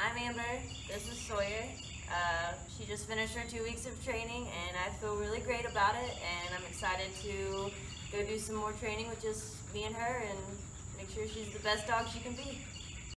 I'm Amber, this is Sawyer. She just finished her 2 weeks of training and I feel really great about it, and I'm excited to go do some more training with just me and her and make sure she's the best dog she can be.